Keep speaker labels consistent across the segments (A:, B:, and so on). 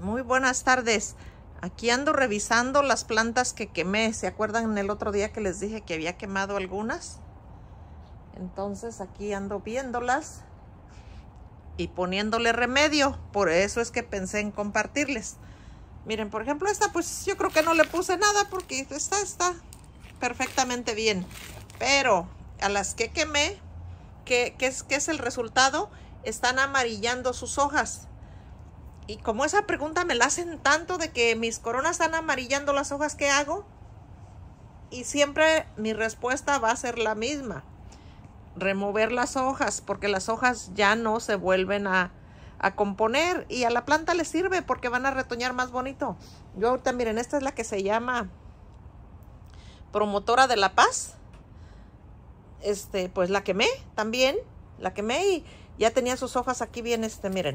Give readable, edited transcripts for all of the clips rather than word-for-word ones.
A: Muy buenas tardes. Aquí ando revisando las plantas que quemé. ¿Se acuerdan el otro día que les dije que había quemado algunas? Entonces aquí ando viéndolas y poniéndole remedio. Por eso es que pensé en compartirles. Miren, por ejemplo, esta pues yo creo que no le puse nada porque está perfectamente bien. Pero a las que quemé, ¿qué es el resultado? Están amarillando sus hojas. Y como esa pregunta me la hacen tanto de que mis coronas están amarillando las hojas, ¿qué hago? Y siempre mi respuesta va a ser la misma. Remover las hojas, porque las hojas ya no se vuelven a componer. Y a la planta le sirve porque van a retoñar más bonito. Yo ahorita, miren, esta es la que se llama Promotora de la Paz. Pues la quemé también. La quemé y ya tenía sus hojas aquí bien, miren.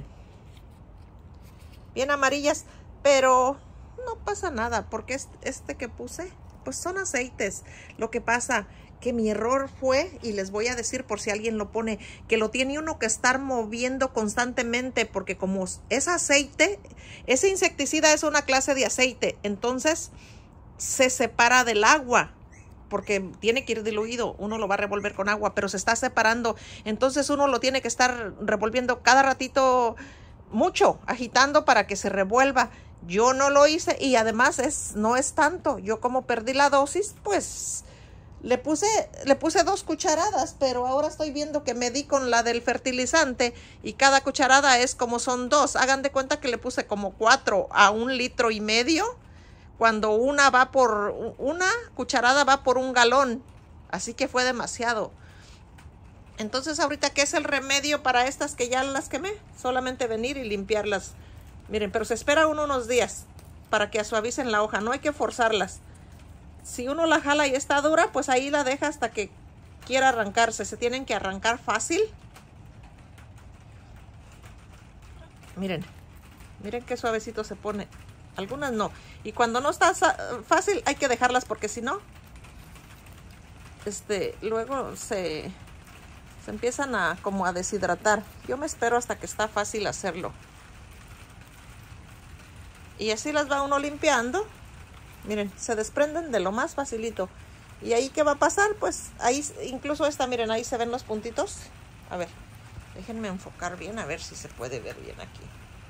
A: Bien amarillas, pero no pasa nada, porque que puse, pues son aceites. Lo que pasa que mi error fue, y les voy a decir por si alguien lo pone, que lo tiene uno que estar moviendo constantemente, porque como es aceite, ese insecticida es una clase de aceite, entonces se separa del agua, porque tiene que ir diluido, uno lo va a revolver con agua, pero se está separando, entonces uno lo tiene que estar revolviendo cada ratito, mucho, agitando para que se revuelva. Yo no lo hice y además no es tanto. Yo como perdí la dosis, pues le puse 2 cucharadas, pero ahora estoy viendo que me di con la del fertilizante y cada cucharada es como son 2. Hagan de cuenta que le puse como 4 a 1,5 litros, cuando una cucharada va por 1 galón. Así que fue demasiado. Entonces ahorita, ¿qué es el remedio para estas que ya las quemé? Solamente venir y limpiarlas. Miren, pero se espera unos días para que suavicen la hoja. No hay que forzarlas. Si uno la jala y está dura, pues ahí la deja hasta que quiera arrancarse. Se tienen que arrancar fácil. Miren qué suavecito se pone. Algunas no. Y cuando no está fácil, hay que dejarlas porque si no, luego se empiezan como a deshidratar. Yo me espero hasta que está fácil hacerlo. Y así las va uno limpiando. Miren, se desprenden de lo más facilito. ¿Y ahí qué va a pasar? Pues ahí, incluso miren, ahí se ven los puntitos. A ver, déjenme enfocar bien, a ver si se puede ver bien aquí.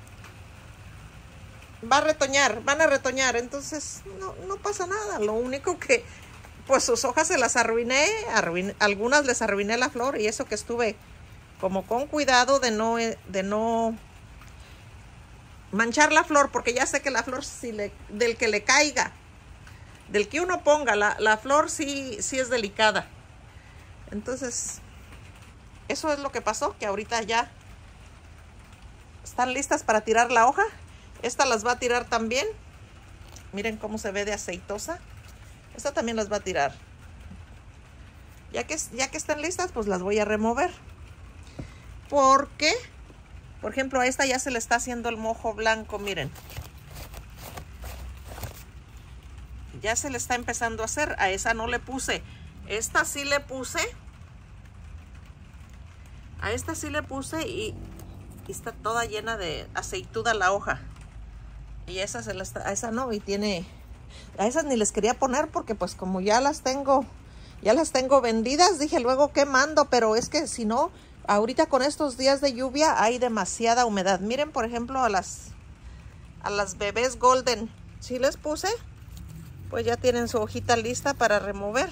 A: Van a retoñar, entonces no pasa nada. Lo único que pues sus hojas se las arruiné, algunas les arruiné la flor y eso que estuve como con cuidado de no manchar la flor, porque ya sé que la flor del que le caiga, del que uno ponga, la flor sí es delicada. Entonces, eso es lo que pasó, que ahorita ya están listas para tirar la hoja. Esta las va a tirar también. Miren cómo se ve de aceitosa. Esta también las va a tirar. Ya que están listas, pues las voy a remover. Porque, por ejemplo, a esta ya se le está haciendo el mojo blanco, miren. Ya se le está empezando a hacer. A esa no le puse. Esta sí le puse. A esta sí le puse y está toda llena de aceituda la hoja. Y a esa no, y tiene... A esas ni les quería poner porque pues como ya las tengo vendidas, dije luego qué mando, pero es que si no, ahorita con estos días de lluvia hay demasiada humedad. Miren, por ejemplo, a las bebés golden, si les puse, pues ya tienen su hojita lista para remover.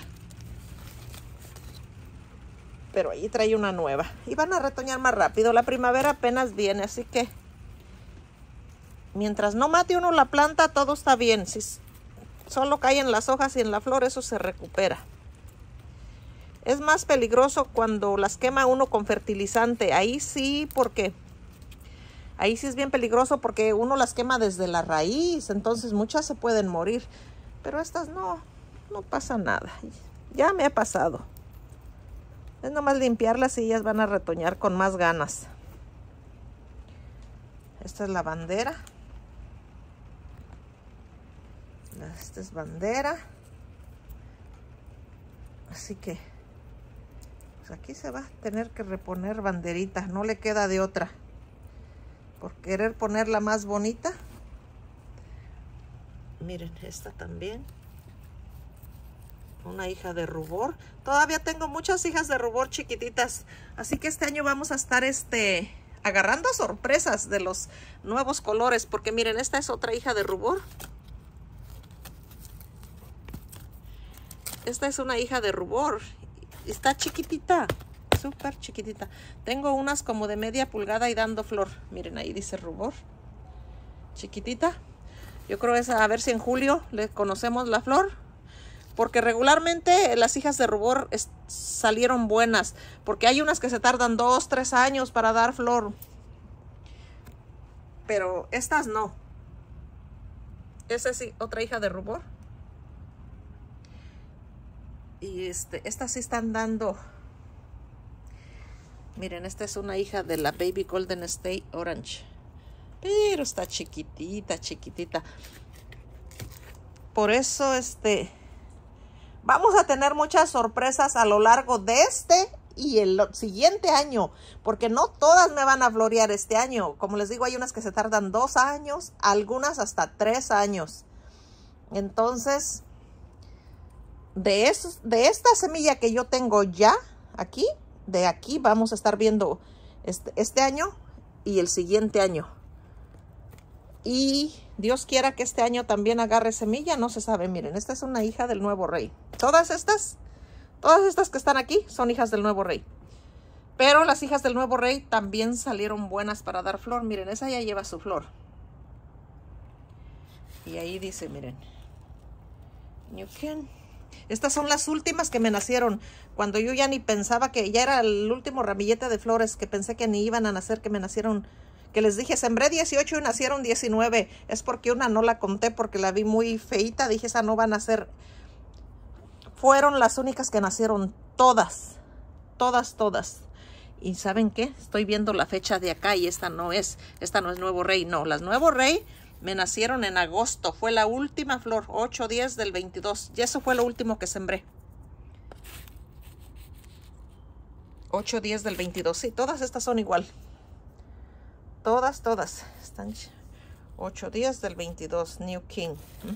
A: Pero ahí trae una nueva y van a retoñar más rápido. La primavera apenas viene, así que mientras no mate uno la planta, todo está bien. Si solo caen las hojas y en la flor, eso se recupera. Es más peligroso cuando las quema uno con fertilizante. Ahí sí es bien peligroso porque uno las quema desde la raíz. Entonces muchas se pueden morir. Pero estas no pasa nada. Ya me ha pasado. Es nomás limpiarlas y ellas van a retoñar con más ganas. Esta es la bandera. Esta es bandera. Así que pues aquí se va a tener que reponer banderita. No le queda de otra. Por querer ponerla más bonita, Miren, esta también. Una hija de rubor. Todavía tengo muchas hijas de rubor chiquititas. Así que este año vamos a estar agarrando sorpresas de los nuevos colores. Porque miren, esta es otra hija de rubor. Esta es una hija de rubor. Está chiquitita. Súper chiquitita. Tengo unas como de media pulgada y dando flor. Miren, ahí dice rubor. Chiquitita. Yo creo es a ver si en julio le conocemos la flor. Porque regularmente las hijas de rubor salieron buenas. Porque hay unas que se tardan 2, 3 años para dar flor. Pero estas no. Esa es otra hija de rubor. Y estas sí están dando. Miren, esta es una hija de la Baby Golden State Orange. Pero está chiquitita, chiquitita. Por eso vamos a tener muchas sorpresas a lo largo de y el siguiente año, porque no todas me van a florear este año. Como les digo, hay unas que se tardan 2 años, algunas hasta 3 años. Entonces, de esta semilla que yo tengo ya aquí, de aquí vamos a estar viendo este año y el siguiente año. Y Dios quiera que este año también agarre semilla, no se sabe. Miren, esta es una hija del nuevo rey. Todas estas que están aquí son hijas del nuevo rey. Pero las hijas del nuevo rey también salieron buenas para dar flor. Miren, esa ya lleva su flor. Y ahí dice, miren. New Ken. Estas son las últimas que me nacieron. Cuando yo ya ni pensaba que ya era el último ramillete de flores, que pensé que ni iban a nacer, que me nacieron. Que les dije, sembré 18 y nacieron 19. Es porque una no la conté porque la vi muy feita. Dije, esa no va a nacer. Fueron las únicas que nacieron todas. Todas, todas. ¿Y saben qué? Estoy viendo la fecha de acá y esta no es Nuevo Rey. No, las Nuevo Rey me nacieron en agosto. Fue la última flor, 8-10 del 22. Y eso fue lo último que sembré. 8-10 del 22. Sí, todas estas son igual. Todas están 8-10 del 22, New King.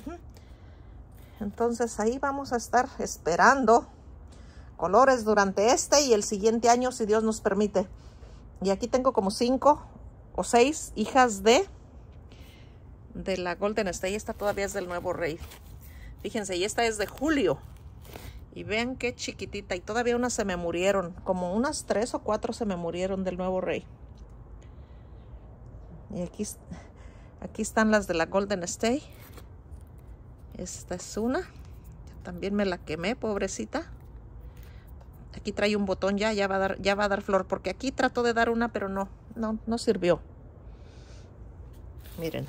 A: Entonces ahí vamos a estar esperando colores durante y el siguiente año, si Dios nos permite. Y aquí tengo como 5 o 6 hijas de la Golden State. Esta todavía es del nuevo rey. Fíjense, y esta es de julio. Y vean qué chiquitita. Y todavía unas se me murieron. Como unas 3 o 4 se me murieron del nuevo rey. Y aquí están las de la Golden State. Esta es una. Yo también me la quemé, pobrecita. Aquí trae un botón ya va a dar flor. Porque aquí trató de dar una, pero no sirvió. Miren.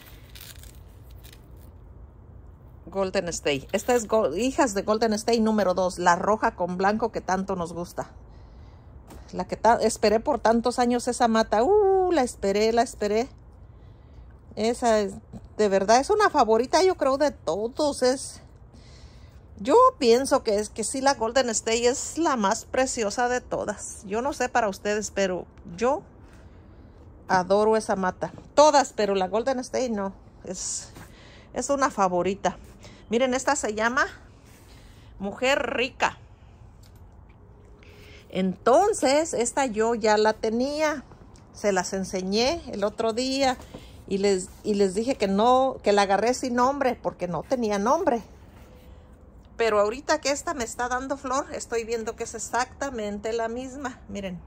A: Golden State. Esta es hijas de Golden State número 2. La roja con blanco que tanto nos gusta. La que esperé por tantos años esa mata. La esperé. Esa es, de verdad, es una favorita, yo creo, de todos. Yo pienso que sí, la Golden State es la más preciosa de todas. Yo no sé para ustedes, pero yo adoro esa mata. Todas, pero la Golden State no. Es una favorita. Miren, esta se llama Mujer Rica. Entonces, esta yo ya la tenía. Se las enseñé el otro día. Y les dije que la agarré sin nombre, porque no tenía nombre. Pero ahorita que esta me está dando flor, estoy viendo que es exactamente la misma. Miren.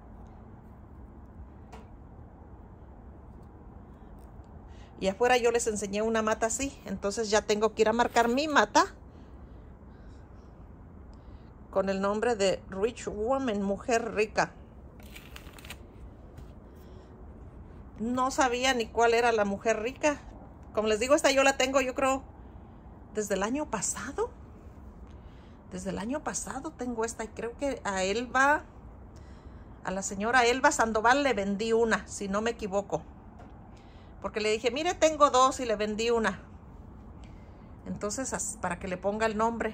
A: Y afuera yo les enseñé una mata así. Entonces ya tengo que ir a marcar mi mata con el nombre de Rich Woman, Mujer Rica. No sabía ni cuál era la mujer rica. Como les digo, esta yo la tengo, yo creo, desde el año pasado. Desde el año pasado tengo esta. Y creo que a la señora Elba Sandoval le vendí una, si no me equivoco. Porque le dije, mire, tengo 2 y le vendí una. Entonces, para que le ponga el nombre.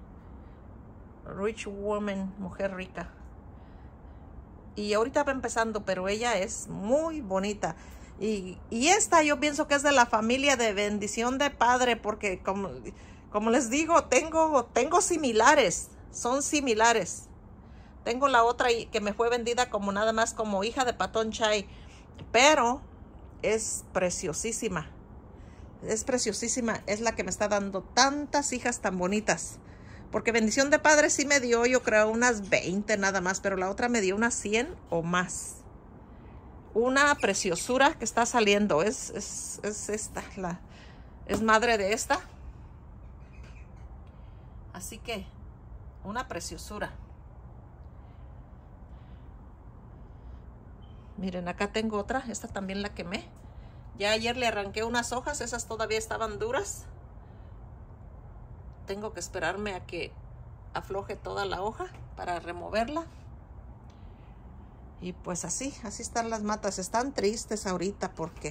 A: Rich Woman, Mujer Rica. Y ahorita va empezando, pero ella es muy bonita. Y esta yo pienso que es de la familia de Bendición de Padre, porque como les digo, tengo similares, son similares. Tengo la otra que me fue vendida como nada más como hija de Patón Chai, pero es preciosísima. Es preciosísima, es la que me está dando tantas hijas tan bonitas. Porque Bendición de Padre sí me dio, yo creo, unas 20 nada más, pero la otra me dio unas 100 o más. Una preciosura que está saliendo, es esta, es madre de esta. Así que, una preciosura. Miren, acá tengo otra, esta también la quemé. Ya ayer le arranqué unas hojas, esas todavía estaban duras. Tengo que esperarme a que afloje toda la hoja para removerla. Y pues así están las matas. Están tristes ahorita porque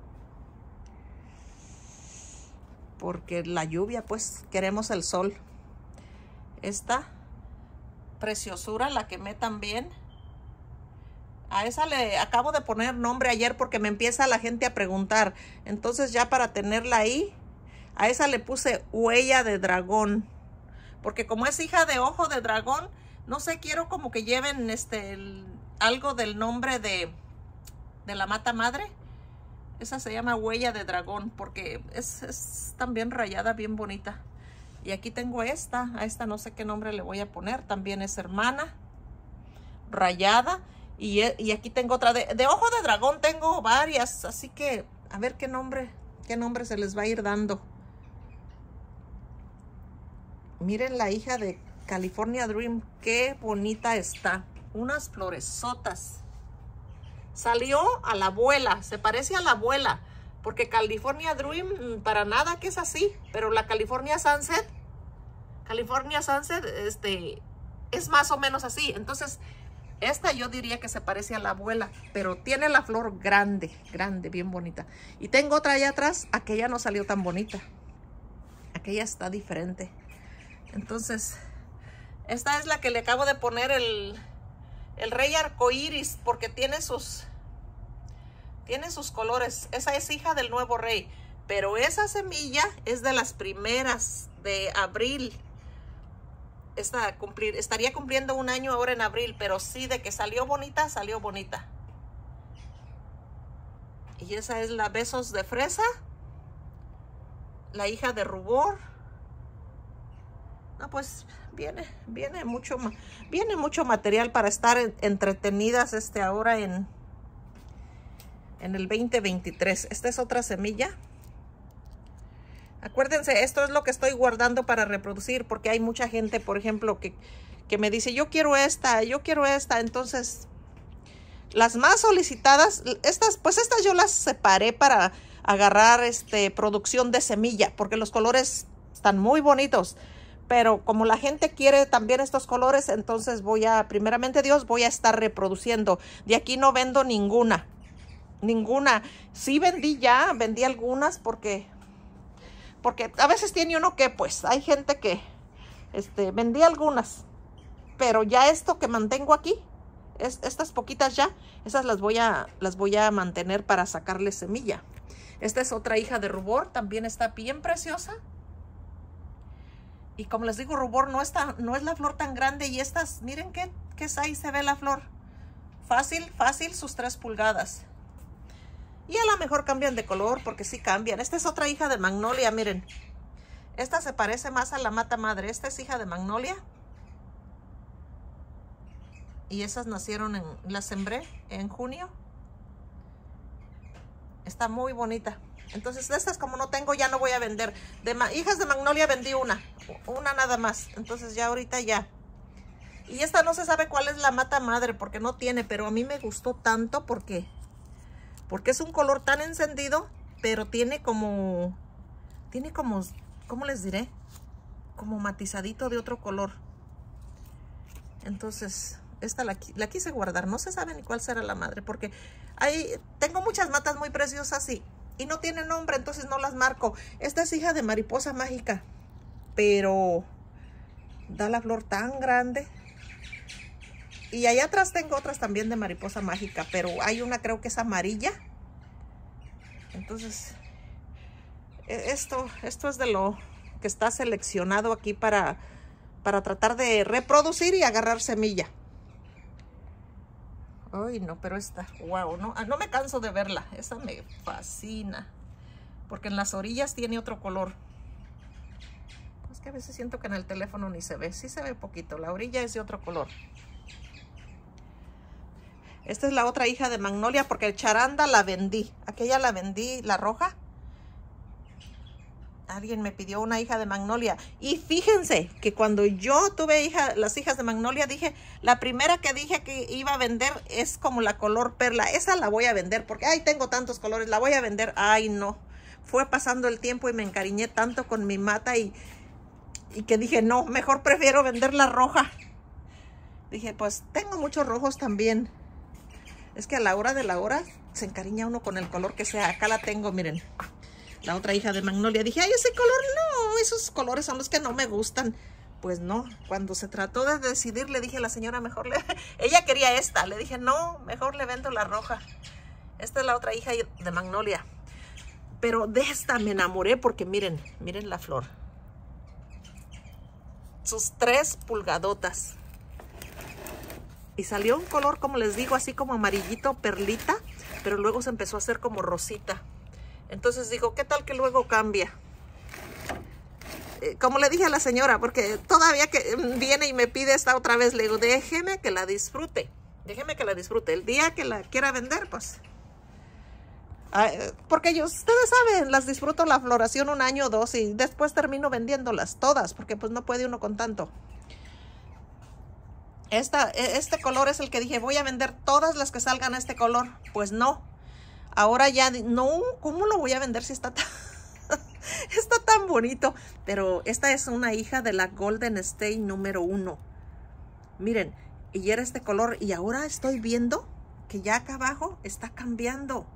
A: la lluvia, pues queremos el sol. Esta preciosura la quemé también. A esa le acabo de poner nombre ayer porque me empieza la gente a preguntar. Entonces ya para tenerla ahí, a esa le puse Huella de Dragón. Porque como es hija de Ojo de Dragón, no sé, quiero como que lleven algo del nombre de la mata madre. Esa se llama Huella de Dragón porque es también rayada, bien bonita. Y aquí tengo esta. A esta no sé qué nombre le voy a poner. También es hermana, rayada. Y aquí tengo otra de Ojo de Dragón. Tengo varias, así que a ver qué nombre se les va a ir dando. Miren la hija de California Dream, qué bonita está. Unas floresotas. Salió a la abuela, se parece a la abuela, porque California Dream para nada que es así, pero la California Sunset es más o menos así. Entonces esta yo diría que se parece a la abuela, pero tiene la flor grande, bien bonita. Y tengo otra allá atrás, aquella no salió tan bonita. Aquella está diferente. Entonces, esta es la que le acabo de poner el rey arcoíris, porque tiene sus colores. Esa es hija del nuevo rey, pero esa semilla es de las primeras de abril. Estaría cumpliendo un año ahora en abril, pero sí, de que salió bonita, salió bonita. Y esa es la Besos de Fresa, la hija de Rubor. No, pues viene mucho material para estar entretenidas ahora en el 2023. Esta es otra semilla. Acuérdense, esto es lo que estoy guardando para reproducir, porque hay mucha gente, por ejemplo, que me dice, yo quiero esta. Entonces, las más solicitadas, estas yo las separé para agarrar producción de semilla, porque los colores están muy bonitos. Pero como la gente quiere también estos colores, entonces primeramente Dios, voy a estar reproduciendo. De aquí no vendo ninguna. Sí vendí algunas porque a veces tiene uno que, pues, hay gente que, vendí algunas. Pero ya esto que mantengo aquí, estas poquitas ya, esas las voy a mantener para sacarle semilla. Esta es otra hija de Rubor, también está bien preciosa. Y como les digo, Rubor no es la flor tan grande. Y estas, miren qué ahí se ve la flor. Fácil, sus 3 pulgadas. Y a lo mejor cambian de color, porque sí cambian. Esta es otra hija de Magnolia, miren. Esta se parece más a la mata madre. Esta es hija de Magnolia. Y esas nacieron, las sembré en junio. Está muy bonita. Entonces, de estas como no tengo, ya no voy a vender. Hijas de Magnolia vendí una nada más. Entonces ya ahorita ya. Y esta no se sabe cuál es la mata madre, porque no tiene, pero a mí me gustó tanto porque es un color tan encendido, pero tiene como, ¿cómo les diré? Como matizadito de otro color. Entonces, esta la quise guardar. No se sabe ni cuál será la madre, porque tengo muchas matas muy preciosas y no tiene nombre, entonces no las marco. Esta es hija de Mariposa Mágica, pero da la flor tan grande. Y allá atrás tengo otras también de Mariposa Mágica, pero hay una, creo que es amarilla. Entonces, esto es de lo que está seleccionado aquí para tratar de reproducir y agarrar semilla. Ay, no, pero esta, wow, no me canso de verla. Esa me fascina. Porque en las orillas tiene otro color. Es que a veces siento que en el teléfono ni se ve. Sí se ve poquito. La orilla es de otro color. Esta es la otra hija de Magnolia porque charanda la vendí. Aquella la vendí, la roja. Alguien me pidió una hija de Magnolia. Y fíjense que cuando yo tuve las hijas de Magnolia, la primera que dije que iba a vender es como la color perla. Esa la voy a vender porque, ay, tengo tantos colores, la voy a vender. Ay, no. Fue pasando el tiempo y me encariñé tanto con mi mata y que dije, no, mejor prefiero vender la roja. Dije, pues tengo muchos rojos también. Es que a la hora de la hora se encariña uno con el color que sea. Acá la tengo, miren. La otra hija de Magnolia. Dije, ay, ese color no, esos colores son los que no me gustan. Pues no, cuando se trató de decidir, le dije a la señora, mejor ella quería esta. Le dije, no, mejor le vendo la roja. Esta es la otra hija de Magnolia. Pero de esta me enamoré porque miren la flor. Sus 3 pulgadotas. Y salió un color, como les digo, así como amarillito, perlita. Pero luego se empezó a hacer como rosita. Entonces digo, ¿qué tal que luego cambia? Como le dije a la señora, porque todavía que viene y me pide esta otra vez, le digo, déjeme que la disfrute. Déjeme que la disfrute. El día que la quiera vender, pues. Porque ustedes saben, las disfruto la floración 1 año o 2 y después termino vendiéndolas todas, porque pues no puede uno con tanto. Este color es el que dije, voy a vender todas las que salgan este color. Pues no. Ahora ya, no, ¿cómo lo voy a vender si está tan bonito? Pero esta es una hija de la Golden State número 1. Miren, y era este color. Y ahora estoy viendo que ya acá abajo está cambiando.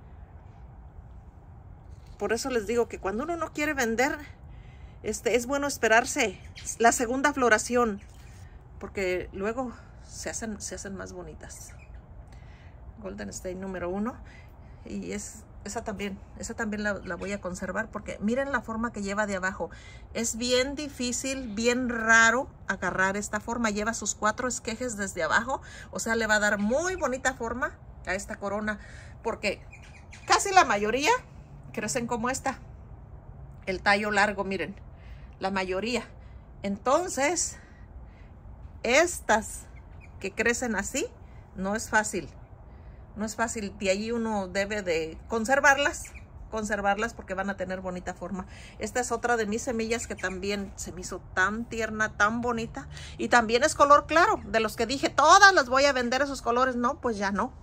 A: Por eso les digo que cuando uno no quiere vender, es bueno esperarse la segunda floración. Porque luego se hacen más bonitas. Golden State número 1. Y esa también la voy a conservar porque miren la forma que lleva de abajo. Es bien difícil, bien raro agarrar esta forma. Lleva sus 4 esquejes desde abajo. O sea, le va a dar muy bonita forma a esta corona. Porque casi la mayoría crecen como esta. El tallo largo, miren. La mayoría. Entonces, estas que crecen así, no es fácil. No es fácil, de ahí uno debe de conservarlas porque van a tener bonita forma. Esta es otra de mis semillas que también se me hizo tan tierna, tan bonita. Y también es color claro, de los que dije, todas las voy a vender esos colores. No, pues ya no.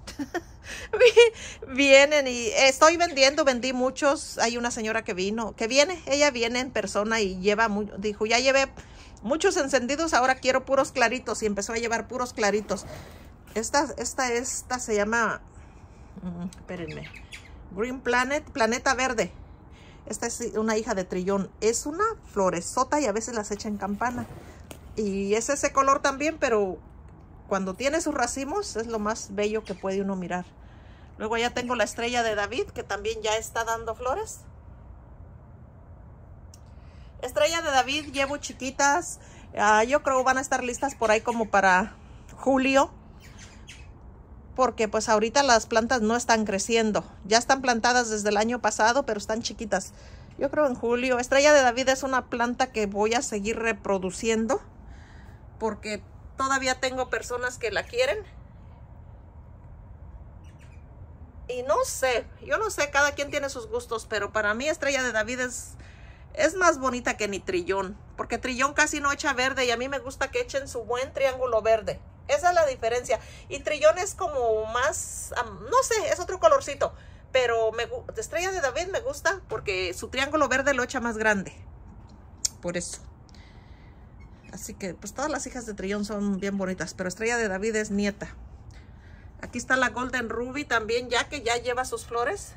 A: Vienen y vendí muchos. Hay una señora que viene, ella viene en persona y dijo, ya llevé muchos encendidos, ahora quiero puros claritos. Y empezó a llevar puros claritos. Esta se llama, espérenme, Green Planet, Planeta Verde. Esta es una hija de trillón. Es una floresota y a veces las echa en campana. Y es ese color también, pero cuando tiene sus racimos es lo más bello que puede uno mirar. Luego ya tengo la estrella de David, que también ya está dando flores. Estrella de David llevo chiquitas. Yo creo van a estar listas por ahí como para julio. Porque pues ahorita las plantas no están creciendo. Ya están plantadas desde el año pasado, pero están chiquitas. Yo creo en julio. Estrella de David es una planta que voy a seguir reproduciendo. Porque todavía tengo personas que la quieren. Y no sé, yo no sé, cada quien tiene sus gustos. Pero para mí Estrella de David es más bonita que ni trillón. Porque trillón casi no echa verde y a mí me gusta que echen su buen triángulo verde. Esa es la diferencia. Y trillón es como más, no sé, es otro colorcito. Pero Estrella de David me gusta porque su triángulo verde lo echa más grande. Por eso. Así que pues todas las hijas de trillón son bien bonitas. Pero Estrella de David es nieta. Aquí está la Golden Ruby también, ya que ya lleva sus flores.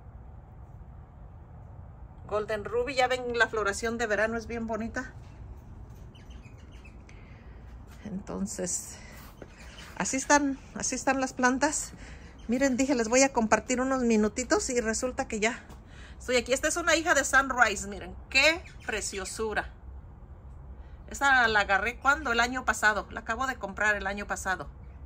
A: Golden Ruby, ya ven la floración de verano, es bien bonita. Entonces, así están las plantas. Miren, dije, les voy a compartir unos minutitos y resulta que ya estoy aquí. Esta es una hija de Sunrise, miren, qué preciosura. Esa la agarré, ¿cuándo? El año pasado. La acabo de comprar el año pasado.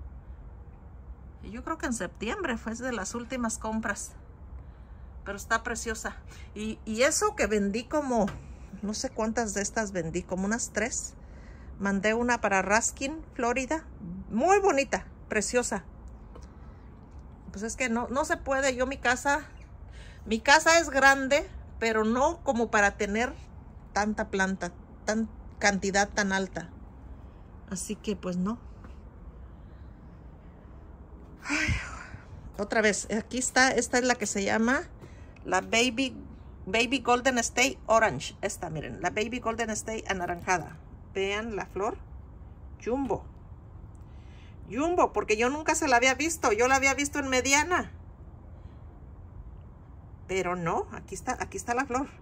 A: Y yo creo que en septiembre fue de las últimas compras. Pero está preciosa. Y eso que vendí como, no sé cuántas de estas vendí, como unas 3. Mandé una para Ruskin, Florida. Muy bonita, preciosa. Pues es que no se puede. Yo mi casa es grande, pero no como para tener tanta planta, cantidad tan alta. Así que pues no. Ay, otra vez, aquí está, esta es la que se llama la Baby Golden State Orange. Esta, miren, la Baby Golden State anaranjada. Vean la flor. Jumbo, porque yo nunca se la había visto. Yo la había visto en mediana. Pero no, aquí está la flor.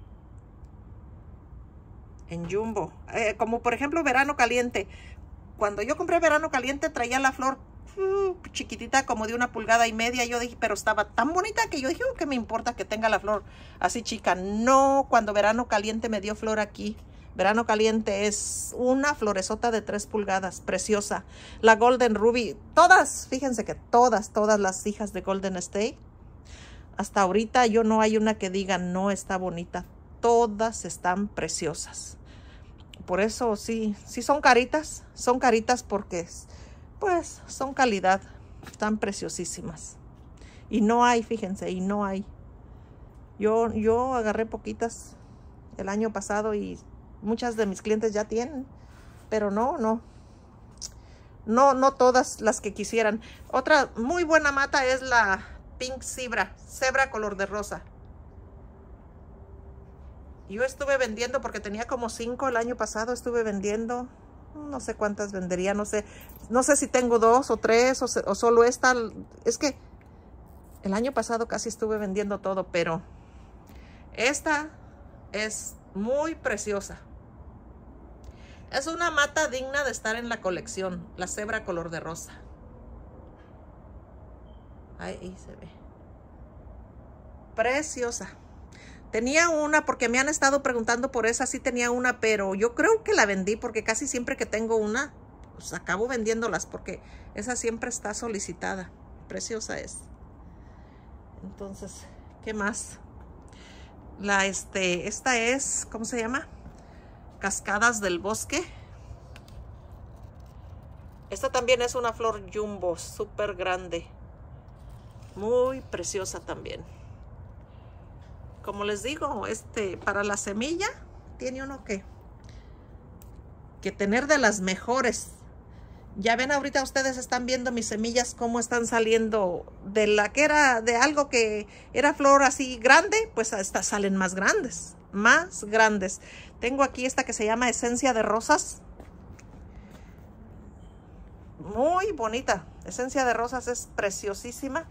A: En jumbo. Como por ejemplo verano caliente. Cuando yo compré verano caliente traía la flor chiquitita, como de 1,5 pulgadas. Yo dije, pero estaba tan bonita que yo dije, ¿qué me importa que tenga la flor así chica? No, cuando verano caliente me dio flor aquí. Verano caliente es una floresota de 3 pulgadas, preciosa. La Golden Ruby, todas, fíjense que todas las hijas de Golden State, hasta ahorita yo no hay una que diga no está bonita. Todas están preciosas. Por eso sí son caritas porque pues son calidad, están preciosísimas. Y no hay, fíjense, y no hay. Yo agarré poquitas el año pasado y muchas de mis clientes ya tienen, pero no todas las que quisieran. Otra muy buena mata es la Pink Zebra color de rosa. Yo estuve vendiendo porque tenía como 5 el año pasado, estuve vendiendo, no sé cuántas vendería, no sé si tengo 2 o 3 o solo esta. Es que el año pasado casi estuve vendiendo todo, pero esta es muy preciosa. Es una mata digna de estar en la colección, la cebra color de rosa. Ahí se ve. Preciosa. Tenía una, porque me han estado preguntando por esa, sí tenía una, pero yo creo que la vendí porque casi siempre que tengo una, pues acabo vendiéndolas porque esa siempre está solicitada. Preciosa es. Entonces, ¿qué más? Esta es, ¿cómo se llama? Cascadas del Bosque. Esta también es una flor jumbo, súper grande. Muy preciosa también. Como les digo, para la semilla tiene uno que tener de las mejores. Ya ven, ahorita ustedes están viendo mis semillas cómo están saliendo de la que era de algo que era flor así grande, pues estas salen más grandes, Tengo aquí esta que se llama Esencia de Rosas. Muy bonita. Esencia de Rosas es preciosísima.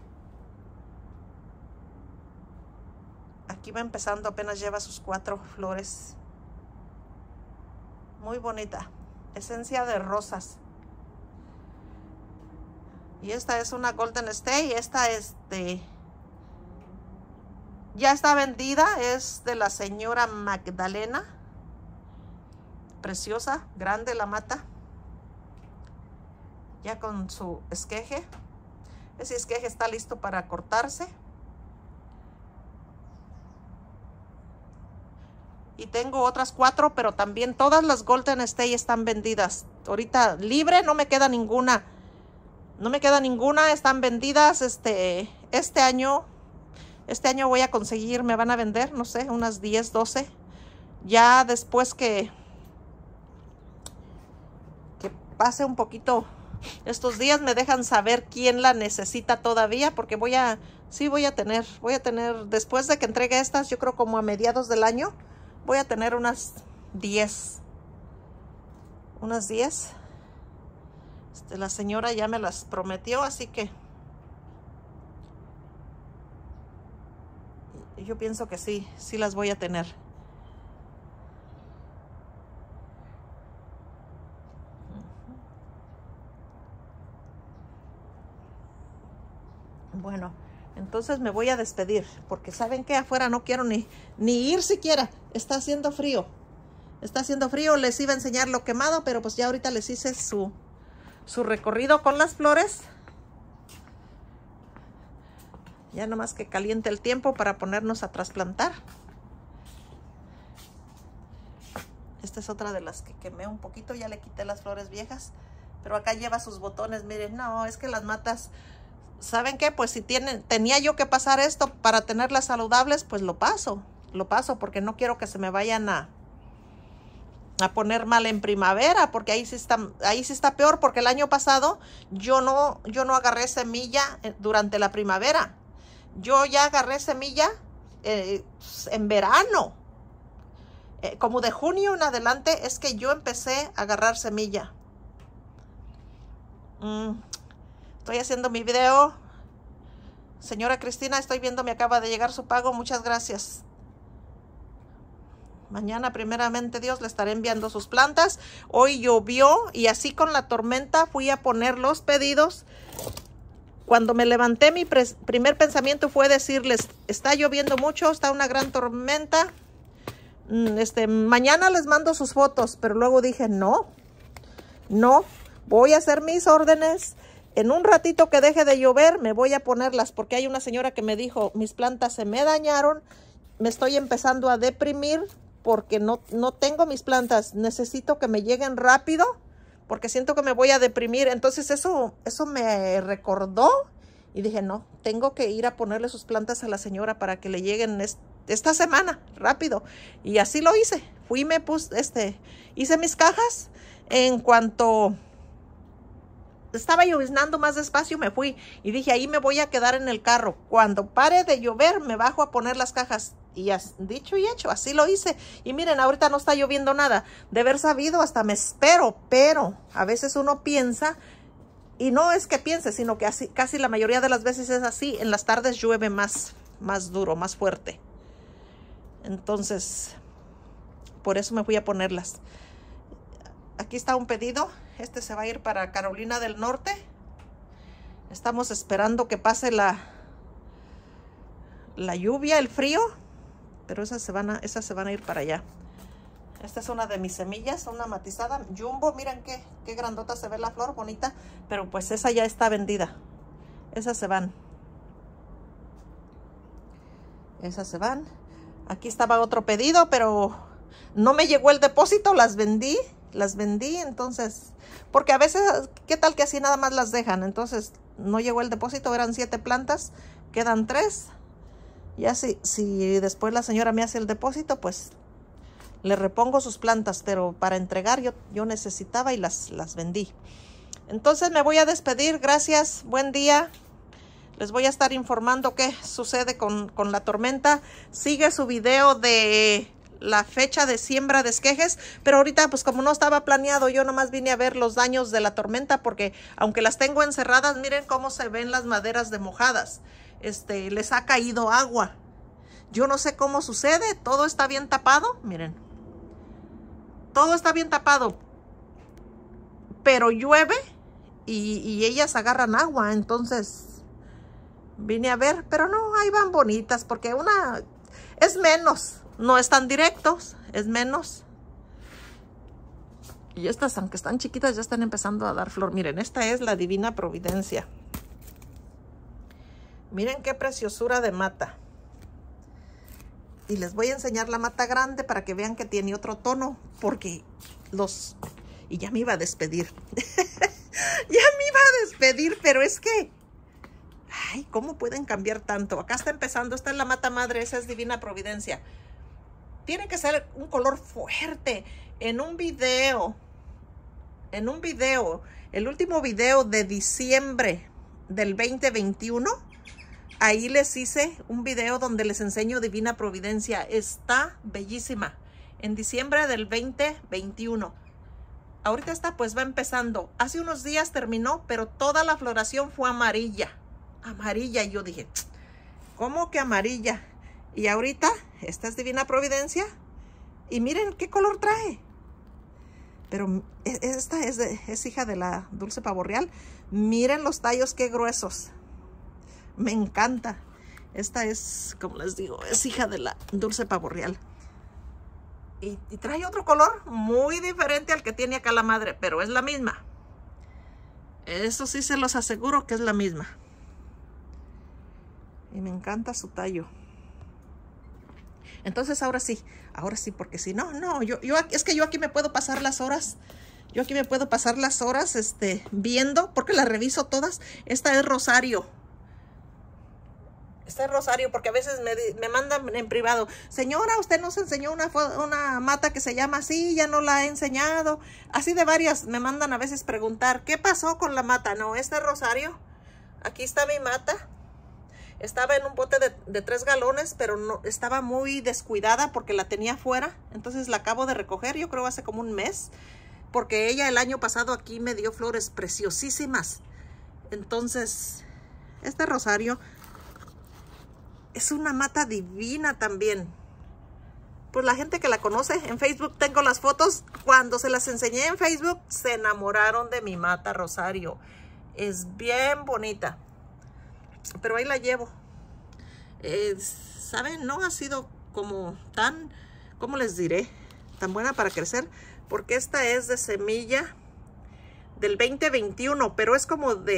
A: Aquí va empezando, apenas lleva sus 4 flores. Muy bonita. Esencia de Rosas. Y esta es una Golden State. Esta ya está vendida. Es de la señora Magdalena. Preciosa, grande la mata. Ya con su esqueje. Ese esqueje está listo para cortarse. Y tengo otras 4, pero también todas las Golden State están vendidas. Ahorita libre, no me queda ninguna. Están vendidas. Este año voy a conseguir, me van a vender, no sé, unas 10, 12. Ya después que pase un poquito estos días, me dejan saber quién la necesita todavía, porque voy a tener, después de que entregue estas, yo creo como a mediados del año, voy a tener unas 10. La señora ya me las prometió, así que yo pienso que sí las voy a tener. Entonces me voy a despedir, porque ¿saben qué? Afuera no quiero ni ir siquiera. Está haciendo frío. Está haciendo frío. Les iba a enseñar lo quemado, pero pues ya ahorita les hice su recorrido con las flores. Ya nomás que caliente el tiempo para ponernos a trasplantar. Esta es otra de las que quemé un poquito. Ya le quité las flores viejas. Pero acá lleva sus botones. Miren, no, es que las matas... ¿Saben qué? Pues si tenía yo que pasar esto para tenerlas saludables, pues lo paso porque no quiero que se me vayan a poner mal en primavera, porque ahí sí está peor, porque el año pasado yo no agarré semilla durante la primavera. Yo ya agarré semilla en verano. Como de junio en adelante es que yo empecé a agarrar semilla. Estoy haciendo mi video. Señora Cristina, estoy viendo, me acaba de llegar su pago. Muchas gracias. Mañana, primeramente Dios, le estaré enviando sus plantas. Hoy llovió y así con la tormenta fui a poner los pedidos. Cuando me levanté, mi primer pensamiento fue decirles, está lloviendo mucho, está una gran tormenta. Mañana les mando sus fotos, pero luego dije, no, voy a hacer mis órdenes. En un ratito que deje de llover, me voy a ponerlas, porque hay una señora que me dijo, mis plantas se me dañaron, me estoy empezando a deprimir porque no tengo mis plantas, necesito que me lleguen rápido, porque siento que me voy a deprimir. Entonces eso me recordó y dije, no, tengo que ir a ponerle sus plantas a la señora para que le lleguen esta semana, rápido. Y así lo hice, hice mis cajas. En cuanto estaba lloviznando más despacio, me fui y dije, ahí me voy a quedar en el carro. Cuando pare de llover, me bajo a poner las cajas. Y dicho y hecho, así lo hice. Y miren, ahorita no está lloviendo nada. De haber sabido, hasta me espero. Pero a veces uno piensa, y no es que piense, sino que casi la mayoría de las veces es así. En las tardes llueve más duro, más fuerte. Entonces, por eso me fui a ponerlas. Aquí está un pedido. Este se va a ir para Carolina del Norte. Estamos esperando que pase la lluvia, el frío. Pero esas se van a ir para allá. Esta es una de mis semillas, una matizada jumbo. Miren qué grandota se ve la flor, bonita. Pero pues esa ya está vendida. Esas se van. Esas se van. Aquí estaba otro pedido, pero no me llegó el depósito. Las vendí, entonces, porque a veces, ¿qué tal que así nada más las dejan? Entonces, no llegó el depósito, eran 7 plantas, quedan 3. Ya si después la señora me hace el depósito, pues le repongo sus plantas, pero para entregar yo necesitaba y las vendí. Entonces me voy a despedir, gracias, buen día. Les voy a estar informando qué sucede con la tormenta. Sigue su video de la fecha de siembra de esquejes, pero ahorita pues como no estaba planeado, yo nomás vine a ver los daños de la tormenta, porque aunque las tengo encerradas, miren cómo se ven las maderas de mojadas. Les ha caído agua. Yo no sé cómo sucede, todo está bien tapado, miren. Todo está bien tapado, pero llueve y ellas agarran agua, entonces vine a ver, pero no, ahí van bonitas, porque una es menos. No están directos, es menos. Y estas, aunque están chiquitas, ya están empezando a dar flor. Miren, esta es la Divina Providencia. Miren qué preciosura de mata. Y les voy a enseñar la mata grande para que vean que tiene otro tono. Porque y ya me iba a despedir. Ya me iba a despedir, pero es que... Ay, ¿cómo pueden cambiar tanto? Acá está empezando, esta es la mata madre, esa es Divina Providencia. Tiene que ser un color fuerte. En un video, el último video de diciembre del 2021, ahí les hice un video donde les enseño Divina Providencia. Está bellísima. En diciembre del 2021. Ahorita está, pues va empezando. Hace unos días terminó, pero toda la floración fue amarilla. Amarilla. Y yo dije, ¿cómo que amarilla? Y ahorita, esta es Divina Providencia. Y miren qué color trae. Pero esta es hija de la Dulce Pavo Real. Miren los tallos qué gruesos. Me encanta. Esta es, como les digo, es hija de la dulce pavo real. Y trae otro color muy diferente al que tiene acá la madre, pero es la misma. Eso sí se los aseguro que es la misma. Y me encanta su tallo. Entonces ahora sí, porque si no, es que yo aquí me puedo pasar las horas. Yo aquí me puedo pasar las horas viendo, porque las reviso todas. Esta es Rosario. Esta es Rosario, porque a veces me mandan en privado. Señora, usted nos enseñó una mata que se llama así, ya no la he enseñado. Así de varias me mandan a veces preguntar, ¿qué pasó con la mata? No, esta es Rosario. Aquí está mi mata. Estaba en un bote de 3 galones, pero no, estaba muy descuidada porque la tenía afuera. Entonces la acabo de recoger, yo creo hace como un mes. Porque ella el año pasado aquí me dio flores preciosísimas. Entonces, este Rosario es una mata divina también. Pues la gente que la conoce en Facebook, tengo las fotos. Cuando se las enseñé en Facebook, se enamoraron de mi mata Rosario. Es bien bonita. Pero ahí la llevo. ¿Saben? No ha sido como tan, ¿cómo les diré? Tan buena para crecer. Porque esta es de semilla del 2021. Pero es como no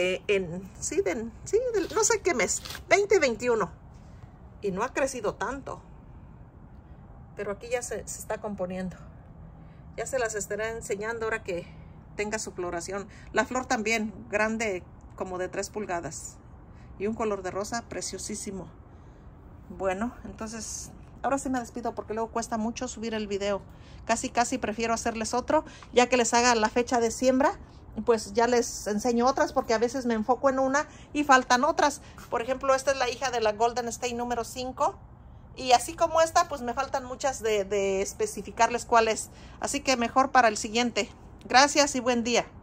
A: sé qué mes. 2021. Y no ha crecido tanto. Pero aquí ya se está componiendo. Ya se las estaré enseñando ahora que tenga su floración. La flor también, grande, como de 3 pulgadas. Y un color de rosa preciosísimo. Bueno, entonces ahora sí me despido porque luego cuesta mucho subir el video. Casi prefiero hacerles otro. Ya que les haga la fecha de siembra, pues ya les enseño otras porque a veces me enfoco en una y faltan otras. Por ejemplo, esta es la hija de la Golden State número 5. Y así como esta, pues me faltan muchas de especificarles cuál es. Así que mejor para el siguiente. Gracias y buen día.